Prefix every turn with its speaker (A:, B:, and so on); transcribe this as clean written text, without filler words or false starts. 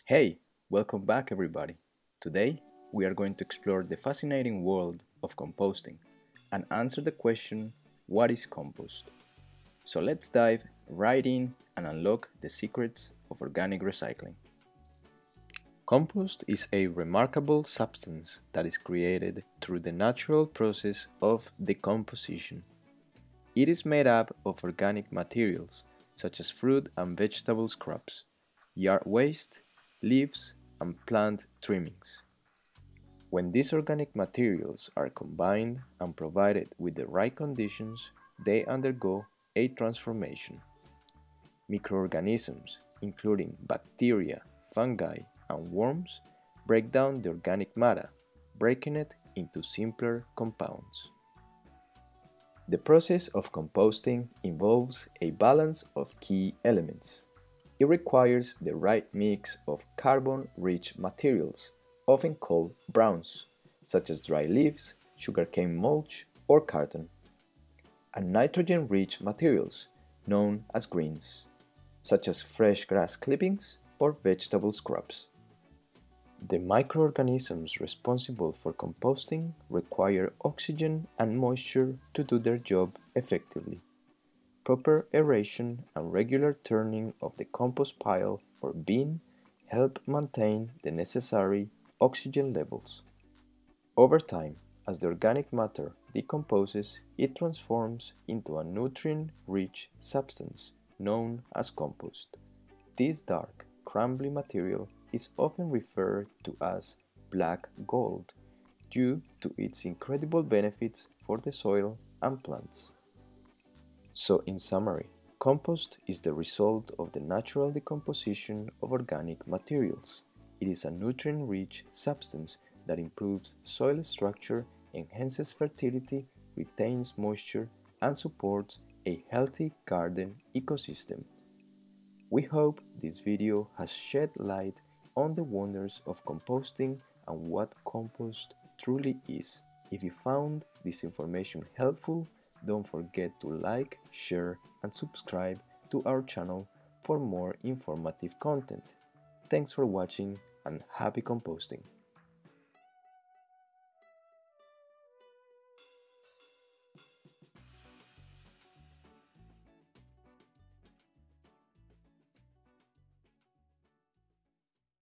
A: Hey, welcome back everybody. Today we are going to explore the fascinating world of composting and answer the question, what is compost? So let's dive right in and unlock the secrets of organic recycling. Compost is a remarkable substance that is created through the natural process of decomposition. It is made up of organic materials such as fruit and vegetable scraps, yard waste, leaves, and plant trimmings. When these organic materials are combined and provided with the right conditions, they undergo a transformation. Microorganisms, including bacteria, fungi, and worms, break down the organic matter, breaking it into simpler compounds. The process of composting involves a balance of key elements. It requires the right mix of carbon-rich materials, often called browns, such as dry leaves, sugarcane mulch, or carton, and nitrogen-rich materials, known as greens, such as fresh grass clippings or vegetable scraps. The microorganisms responsible for composting require oxygen and moisture to do their job effectively. Proper aeration and regular turning of the compost pile or bin help maintain the necessary oxygen levels. Over time, as the organic matter decomposes, it transforms into a nutrient-rich substance known as compost. This dark, crumbly material is often referred to as black gold due to its incredible benefits for the soil and plants. So, in summary, compost is the result of the natural decomposition of organic materials. It is a nutrient-rich substance that improves soil structure, enhances fertility, retains moisture, and supports a healthy garden ecosystem. We hope this video has shed light on the wonders of composting and what compost truly is. If you found this information helpful, don't forget to like, share, and subscribe to our channel for more informative content. Thanks for watching and happy composting!